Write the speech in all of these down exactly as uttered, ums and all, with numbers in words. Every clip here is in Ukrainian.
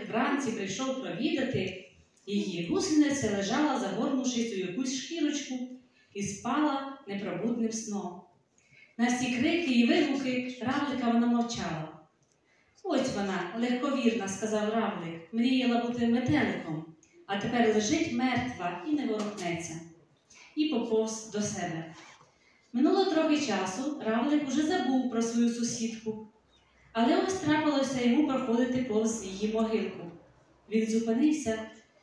вранці прийшов провідати, її гусениця лежала, загорнувшись у якусь шкірочку, і спала непробудним сном. На всі крики і вигуки равлика вона мовчала. «Ось вона, легковірна», – сказав равлик, – «мріяла бути метеликом, а тепер лежить мертва і не ворухнеться». І поповз до себе. Минуло трохи часу, равлик уже забув про свою сусідку. Але ось трапилося йому проходити повз її могилку. Він зупинився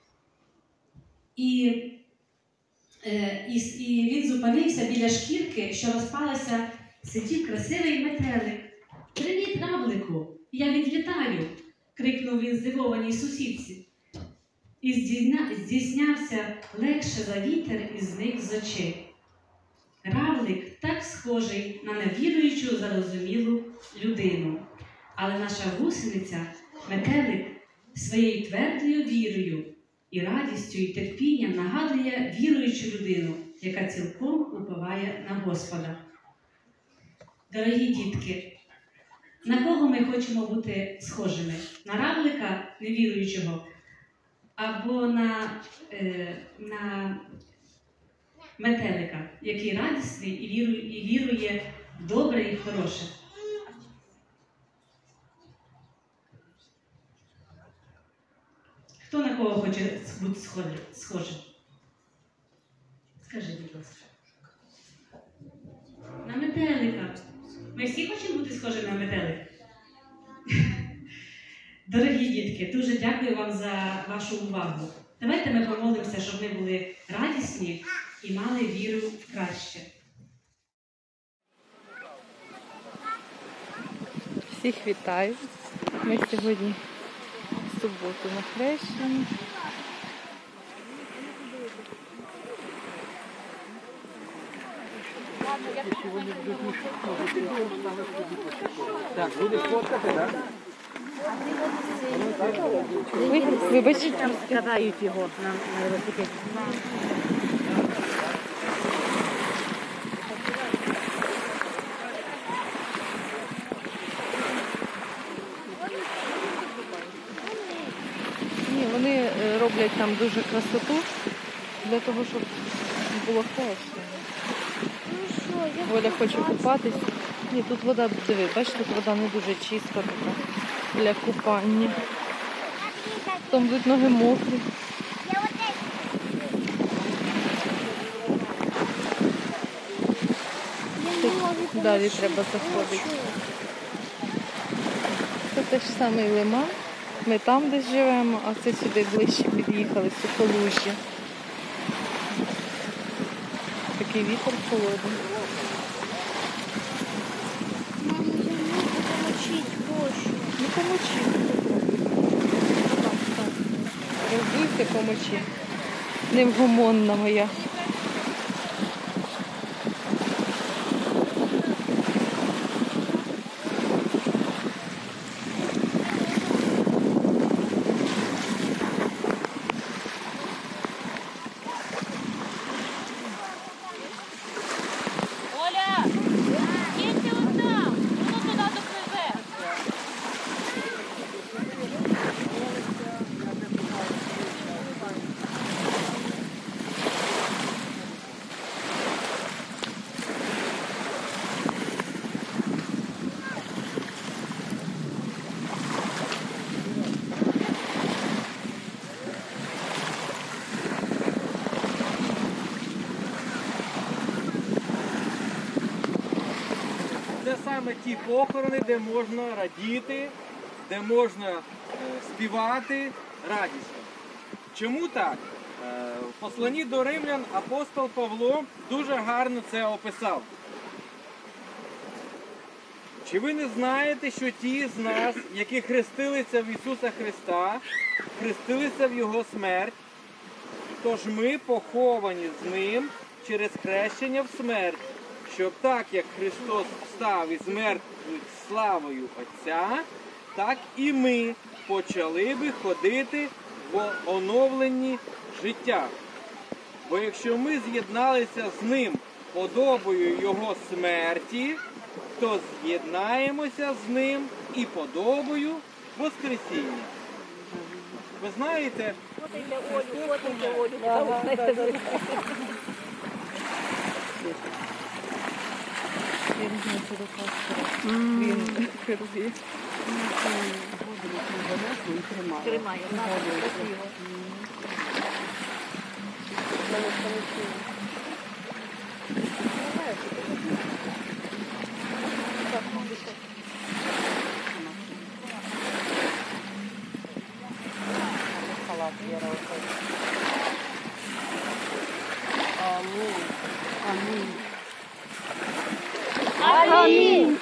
і, е, і, і він зупинився біля шкірки, що розпалася, сидів красивий метелик. «Привіт, равлику! Я відлітаю!» – крикнув він здивованій сусідці. І здійснявся легше за вітер і зник з очей. Равлик так схожий на невіруючу, зарозумілу людину. Але наша гусениця, метелик, своєю твердою вірою і радістю і терпінням нагадує віруючу людину, яка цілком уповає на Господа. Дорогі дітки, на кого ми хочемо бути схожими? На равлика невіруючого або на, е, на метелика, який радісний і вірує, і вірує в добре і в хороше? Хто на кого хоче бути схожим? Скажи, будь ласка. На метелика. Ми всі хочемо бути схожими на метелика? Дорогі дітки, дуже дякую вам за вашу увагу. Давайте ми помолимося, щоб ми були радісні і мали віру в краще. Всіх вітаю. Ми сьогодні в суботу на Хрещенні. Так, будеш фоткати, так? Вибач. Розкидають його на велосипеді. Ні, вони роблять там дуже красоту для того, щоб було хрещення. Воля хоче купатись. Ні, тут вода, диви, бачиш, тут вода не дуже чиста така для купання. Там будуть ноги мокрі. Тут далі треба заходити. Це те ж самий лиман. Ми там десь живемо, а це сюди ближче під'їхали, Сухолужжя. Такий вітер холодний. Ну помочи. Роздуйся, помочи. Невгомонна моя. Оля, їдьте от там, воно туди допливе. Це саме ті похорони, де можна радіти, де можна е, співати радісно. Чому так? Е, в посланні до римлян апостол Павло дуже гарно це описав. Чи ви не знаєте, що ті з нас, які хрестилися в Ісуса Христа, хрестилися в Його смерть? Тож ми поховані з Ним через хрещення в смерть, щоб так, як Христос встав із мертвих славою Отця, так і ми почали би ходити в оновленні життя. Бо якщо ми з'єдналися з Ним подобою Його смерті, то з'єднаємося з Ним і подобою Воскресіння. Ви знаєте, Фотайте Олю, фотайте Олю. Він не Він керує. Тримає, вона красиво. Амінь.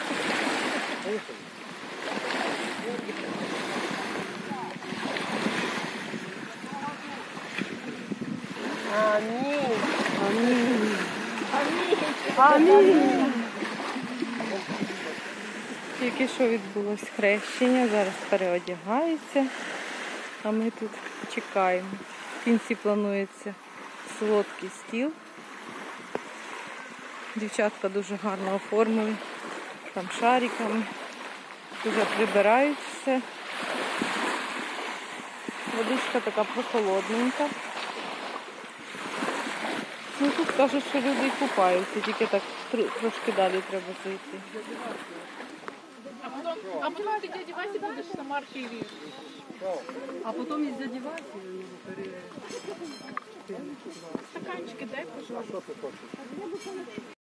Тільки що відбулось хрещення, зараз переодягаються, а ми тут чекаємо. В кінці планується солодкий стіл. Дівчатка дуже гарно оформили, там шариками, вже прибирають все. Водичка така прохолодненька. Ну тут кажуть, що люди і купаються, тільки так тр- трошки далі треба зайти. А потом ты дяде Васе будешь на марке или... А потом из дяди Васи ну, пере... Стаканчики дай, пожалуйста.